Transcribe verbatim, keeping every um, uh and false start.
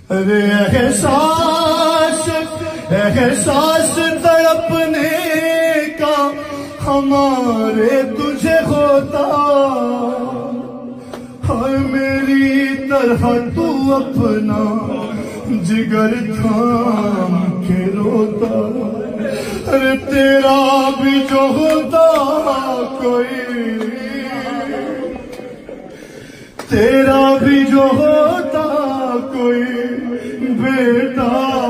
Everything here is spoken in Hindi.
अरे एहसास एहसास तड़पने का हमारे तुझे होता, हाय मेरी तरह तू अपना जिगर थाम के रोता। अरे तेरा भी जो होता कोई, तेरा भी जो होता कोई बेटा